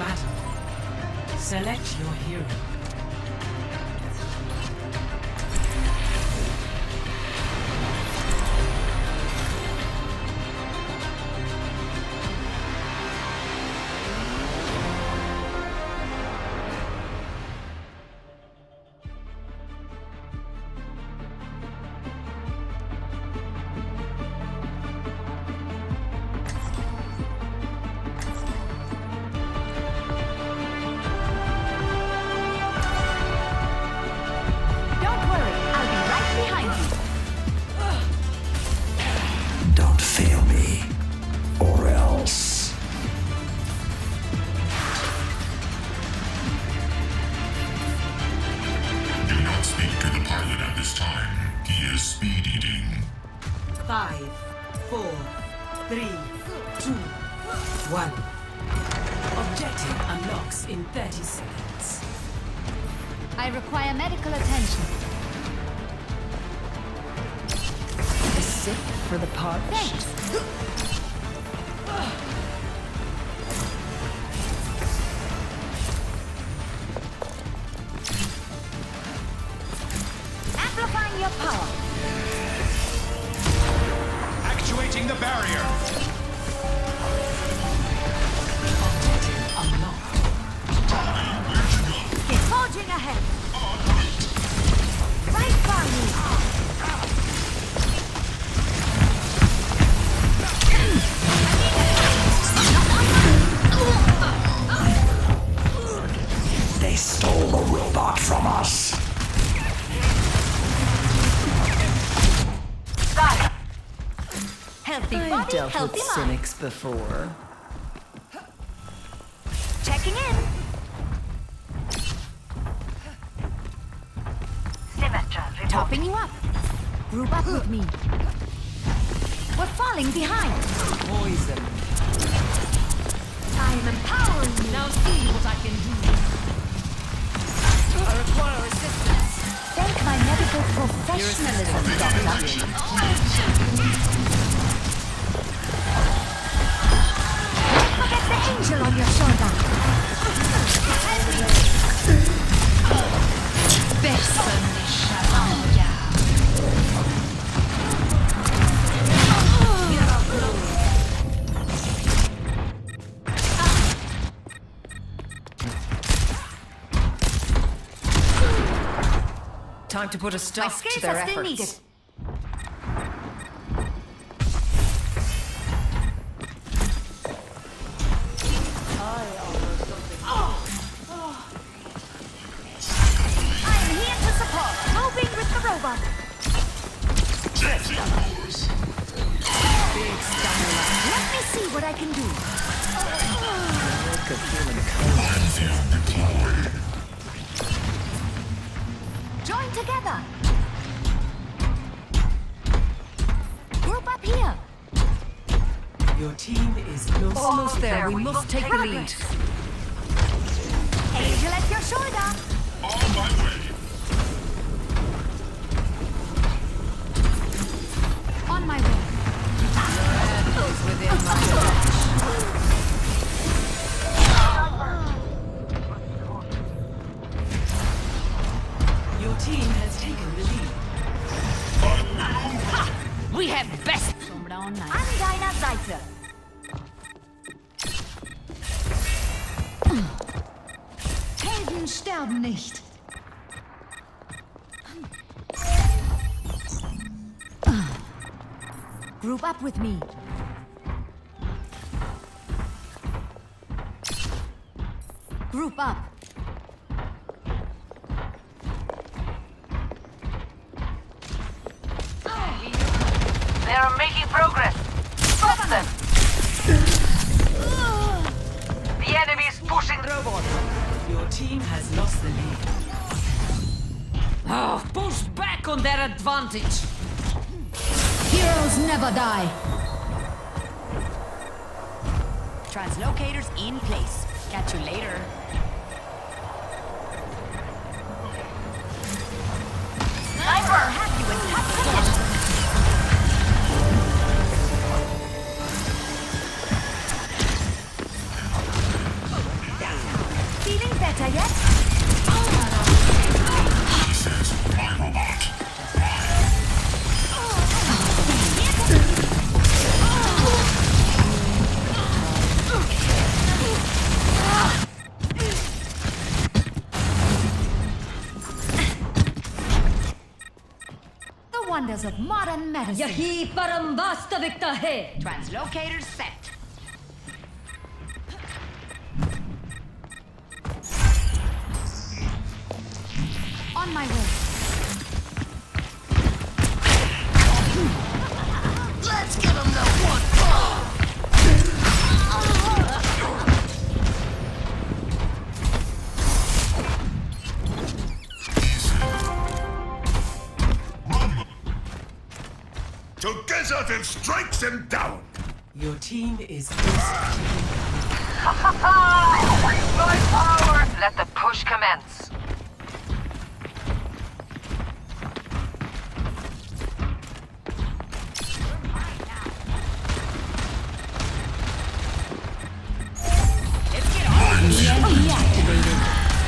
battle. Select your hero. Don't fail me, or else. Do not speak to the pilot at this time. He is speed eating. 5, 4, 3, 2, 1. Objective unlocks in 30 seconds. I require medical attention. A sip for the parched. Thanks. Amplifying your power. Actuating the barrier. Objective unlocked. Forging ahead. Right by me. They stole the robot from us. Healthy I've body, dealt healthy with mind. cynics before. Checking in. Topping you up. Group up with me. We're falling behind. Poison. I am empowering you. Now see what I can do. I require assistance. Thank my medical professionalism, Doctor. Forget the angel on your shoulder. Time to put a My stop to skills their are still efforts. needed. I am here to support. Moving with the robot. Big stamina. Let me see what I can do. Milk of human kind. Join together. Group up here. Your team is close. Almost there. We must take the lead. Angel at your shoulder. On my way. On my way. Within my reach. Your team has taken the lead. We have best. An deiner Seite. Helden sterben nicht. Group up with me. Group up. They are making progress. Stop them! The enemy is pushing robot. Your team has lost the lead. Oh, push back on their advantage. Heroes never die. Translocators in place. Catch you later. Sniper! Have you in top position? wonders of modern medicine. Yahi param vastavikta hai. Translocators set. On my way. Let's give them the one ball. Together then strikes him down. Your team is close. My power! Let the push commence. EMP activated.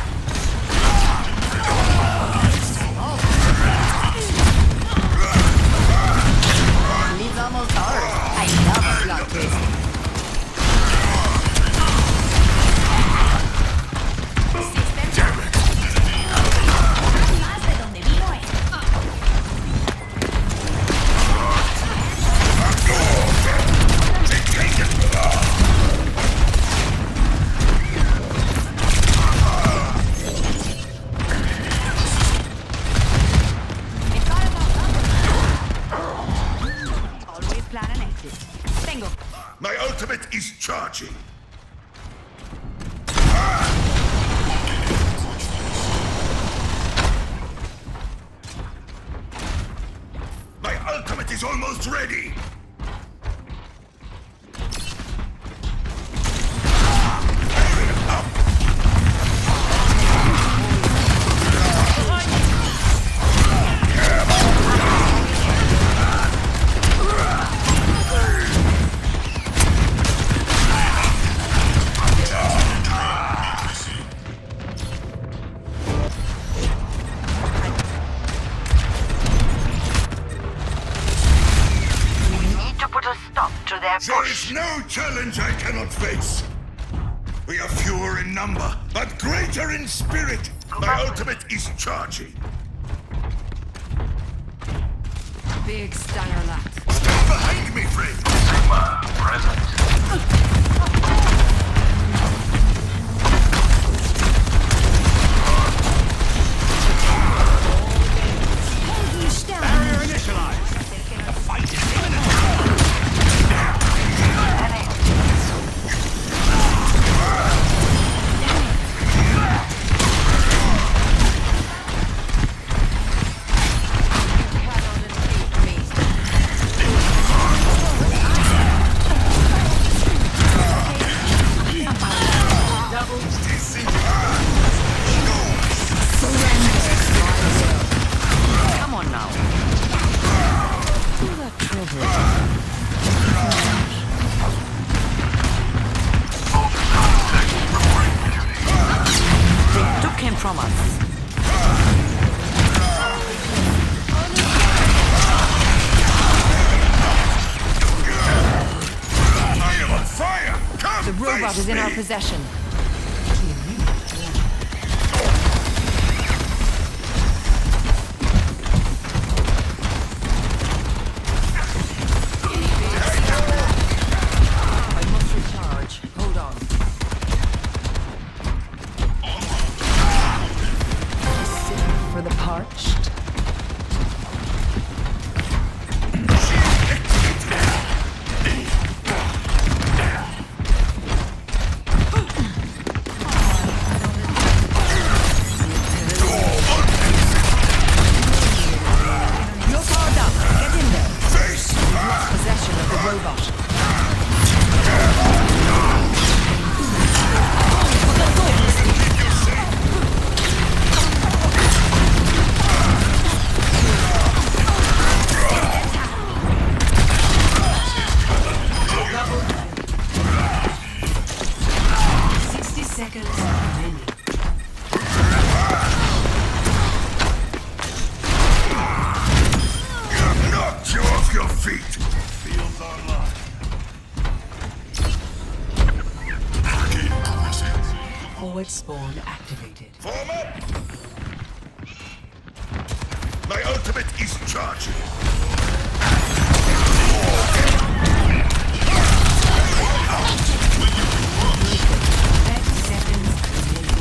It's almost ours. I love a plot twist. Más de donde vino esto. Always plan an exit. Tengo. My ultimate is charging. My ultimate is almost ready. Need to put a stop to their There push. is no challenge I cannot face. We are fewer in number, but greater in spirit. My ultimate is charging. Big stanger lad. Stand behind me, friend. Sigma present. Barrier initialized. The fight is imminent. Come on now. They took him from us. I am on fire. Come The robot face is in our me. possession. I must recharge. Hold on. For the parched. You're powered up. Get in there. Face me. Possession of the robot. Seconds remaining. Knocked you off your feet. Fields online. Forward spawn activated. Form up. My ultimate is charging. 30 seconds remaining.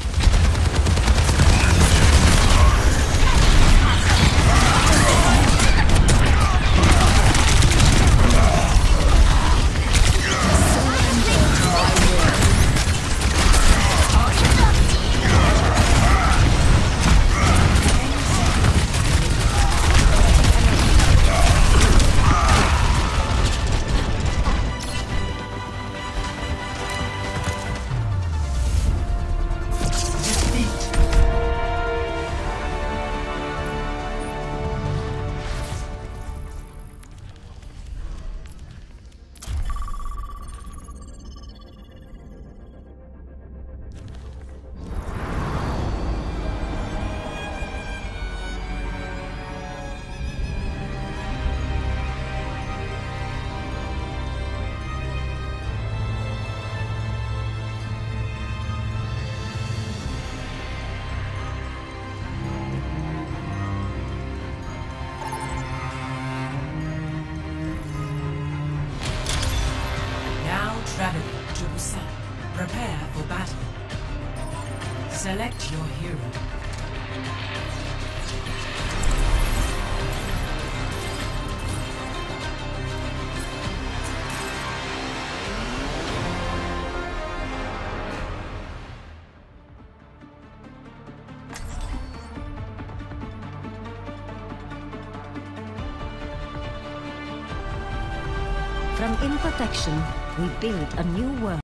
Traveling to Busan. Prepare for battle. Select your hero. From imperfection, we build a new world.